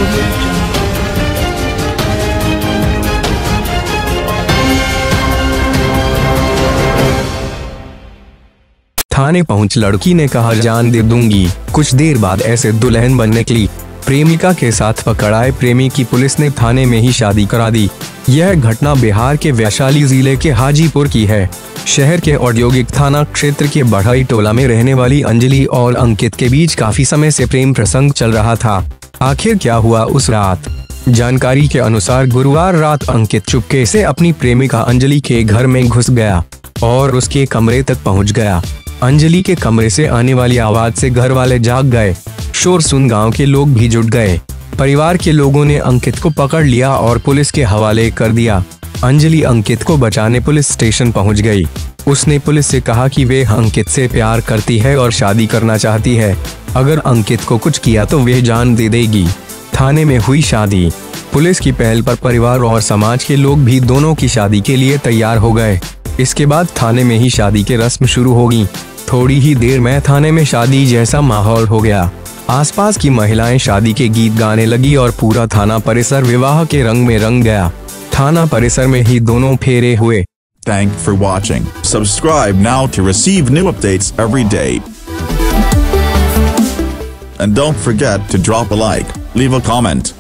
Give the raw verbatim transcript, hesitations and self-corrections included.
थाने पहुंच लड़की ने कहा जान दे दूंगी। कुछ देर बाद ऐसे दुल्हन बन निकली। प्रेमिका के साथ पकड़ाए प्रेमी की पुलिस ने थाने में ही शादी करा दी। यह घटना बिहार के वैशाली जिले के हाजीपुर की है। शहर के औद्योगिक थाना क्षेत्र के बढ़ई टोला में रहने वाली अंजलि और अंकित के बीच काफी समय से प्रेम प्रसंग चल रहा था। आखिर क्या हुआ उस रात? जानकारी के अनुसार गुरुवार रात अंकित चुपके से अपनी प्रेमिका अंजलि के घर में घुस गया और उसके कमरे तक पहुंच गया। अंजलि के कमरे से आने वाली आवाज से घर वाले जाग गए। शोर सुन गांव के लोग भी जुट गए। परिवार के लोगों ने अंकित को पकड़ लिया और पुलिस के हवाले कर दिया। अंजलि अंकित को बचाने पुलिस स्टेशन पहुंच गई। उसने पुलिस से कहा कि वे अंकित से प्यार करती है और शादी करना चाहती है। अगर अंकित को कुछ किया तो वे जान दे देगी। थाने में हुई शादी। पुलिस की पहल पर परिवार और समाज के लोग भी दोनों की शादी के लिए तैयार हो गए। इसके बाद थाने में ही शादी की रस्म शुरू होगी। थोड़ी ही देर में थाने में शादी जैसा माहौल हो गया। आसपास की महिलाएं शादी के गीत गाने लगी और पूरा थाना परिसर विवाह के रंग में रंग गया। थाना परिसर में ही दोनों फेरे हुए। Thank for watching. Subscribe now to receive new updates every day. And don't forget to drop a like, leave a comment.